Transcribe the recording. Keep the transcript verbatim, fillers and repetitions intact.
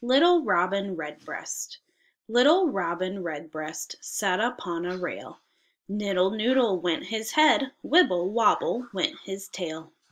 Little Robin Redbreast. Little Robin Redbreast sat upon a rail. Niddle noodle went his head, wibble wobble went his tail.